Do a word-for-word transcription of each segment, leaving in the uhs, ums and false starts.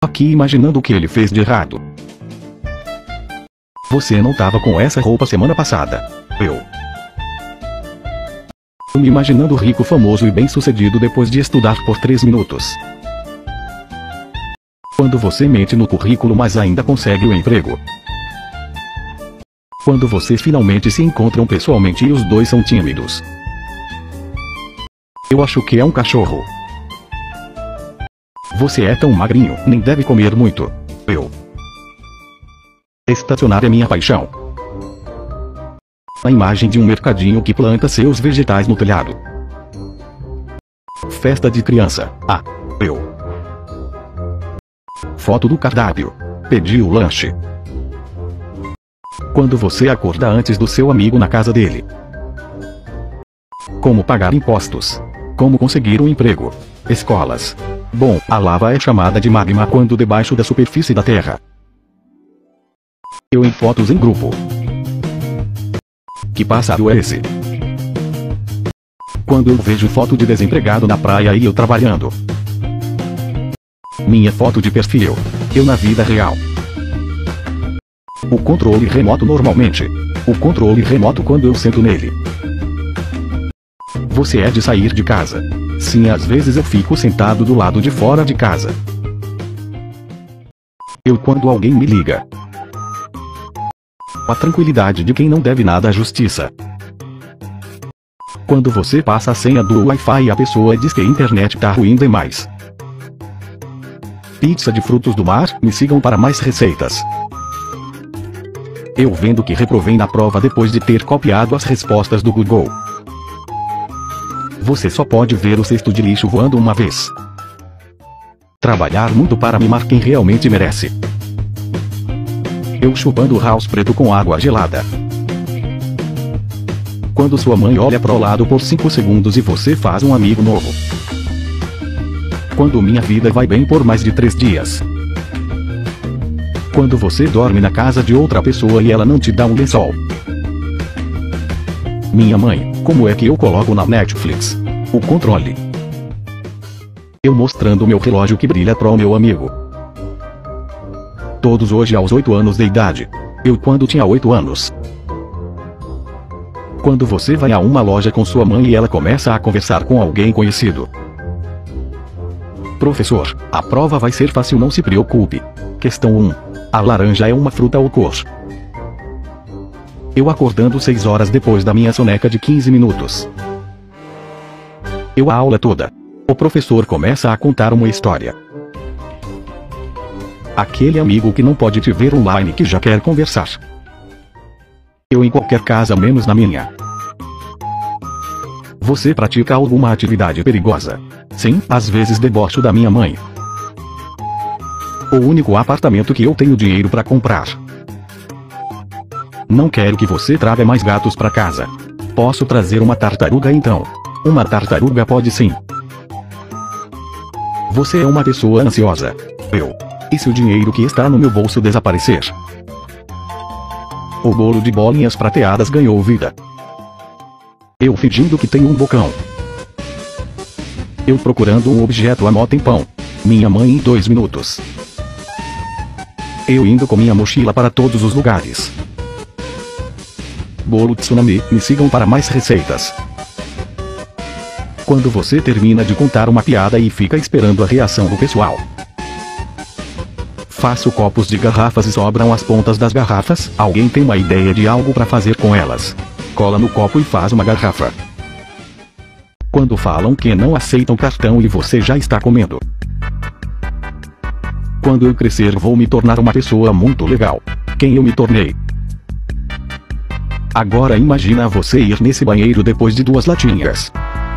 aqui imaginando o que ele fez de errado. Você não tava com essa roupa semana passada. Eu. Eu me imaginando rico, famoso e bem-sucedido depois de estudar por três minutos. Quando você mente no currículo mas ainda consegue o emprego. Quando vocês finalmente se encontram pessoalmente e os dois são tímidos. Eu acho que é um cachorro. Você é tão magrinho, nem deve comer muito. Eu. Estacionar é minha paixão. A imagem de um mercadinho que planta seus vegetais no telhado. Festa de criança. Ah, eu. Foto do cardápio. Pedi o lanche. Quando você acorda antes do seu amigo na casa dele. Como pagar impostos. Como conseguir um emprego. Escolas. Bom, a lava é chamada de magma quando debaixo da superfície da Terra. Eu em fotos em grupo. Que pássaro é esse? Quando eu vejo foto de desempregado na praia e eu trabalhando. Minha foto de perfil. Eu na vida real. O controle remoto normalmente. O controle remoto quando eu sento nele. Você é de sair de casa? Sim, às vezes eu fico sentado do lado de fora de casa. Eu quando alguém me liga. A tranquilidade de quem não deve nada à justiça. Quando você passa a senha do Wi-Fi e a pessoa diz que a internet tá ruim demais. Pizza de frutos do mar, me sigam para mais receitas. Eu vendo que reprovei na prova depois de ter copiado as respostas do Google. Você só pode ver o cesto de lixo voando uma vez. Trabalhar muito para mimar quem realmente merece. Eu chupando house preto com água gelada. Quando sua mãe olha pro lado por cinco segundos e você faz um amigo novo. Quando minha vida vai bem por mais de três dias. Quando você dorme na casa de outra pessoa e ela não te dá um lençol. Minha mãe, como é que eu coloco na Netflix? O controle. Eu mostrando meu relógio que brilha pro meu amigo. Todos hoje aos oito anos de idade. Eu quando tinha oito anos. Quando você vai a uma loja com sua mãe e ela começa a conversar com alguém conhecido. Professor, a prova vai ser fácil, não se preocupe. Questão um. A laranja é uma fruta ou cor? Eu acordando seis horas depois da minha soneca de quinze minutos. Eu a aula toda. O professor começa a contar uma história. Aquele amigo que não pode te ver online que já quer conversar. Eu em qualquer casa menos na minha. Você pratica alguma atividade perigosa? Sim, às vezes debocho da minha mãe. O único apartamento que eu tenho dinheiro para comprar. Não quero que você traga mais gatos para casa. Posso trazer uma tartaruga então? Uma tartaruga pode sim. Você é uma pessoa ansiosa. Eu. E se o dinheiro que está no meu bolso desaparecer? O bolo de bolinhas prateadas ganhou vida. Eu fingindo que tenho um bocão. Eu procurando um objeto há mó tempão. Minha mãe em dois minutos. Eu indo com minha mochila para todos os lugares. Bolo tsunami, me sigam para mais receitas. Quando você termina de contar uma piada e fica esperando a reação do pessoal. Faço copos de garrafas e sobram as pontas das garrafas. Alguém tem uma ideia de algo para fazer com elas? Cola no copo e faz uma garrafa. Quando falam que não aceitam cartão e você já está comendo. Quando eu crescer vou me tornar uma pessoa muito legal. Quem eu me tornei? Agora imagina você ir nesse banheiro depois de duas latinhas.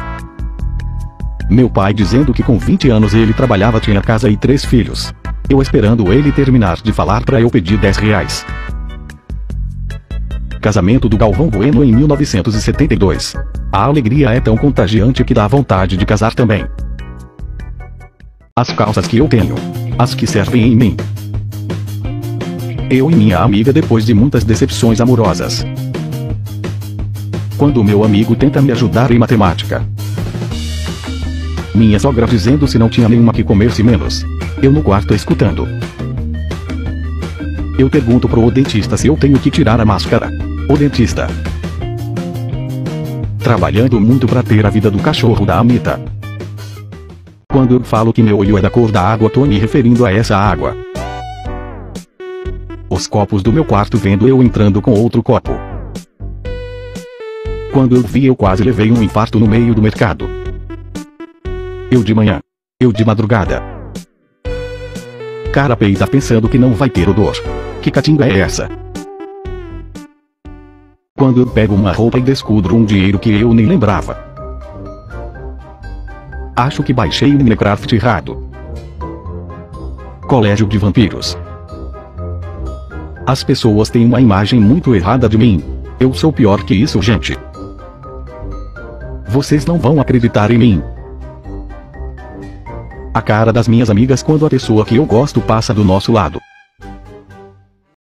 Meu pai dizendo que com vinte anos ele trabalhava, tinha casa e três filhos. Eu esperando ele terminar de falar pra eu pedir dez reais. Casamento do Galvão Bueno em mil novecentos e setenta e dois. A alegria é tão contagiante que dá vontade de casar também. As calças que eu tenho. As que servem em mim. Eu e minha amiga depois de muitas decepções amorosas. Quando meu amigo tenta me ajudar em matemática. Minha sogra dizendo se não tinha nenhuma que comesse menos. Eu no quarto escutando. Eu pergunto pro dentista se eu tenho que tirar a máscara. O dentista. Trabalhando muito pra ter a vida do cachorro da Amita. Quando eu falo que meu olho é da cor da água, tô me referindo a essa água. Os copos do meu quarto vendo eu entrando com outro copo. Quando eu vi, eu quase levei um infarto no meio do mercado. Eu de manhã. Eu de madrugada. Cara peida pensando que não vai ter odor. Que catinga é essa? Quando eu pego uma roupa e descubro um dinheiro que eu nem lembrava. Acho que baixei o Minecraft errado. Colégio de vampiros. As pessoas têm uma imagem muito errada de mim. Eu sou pior que isso, gente. Vocês não vão acreditar em mim. A cara das minhas amigas quando a pessoa que eu gosto passa do nosso lado.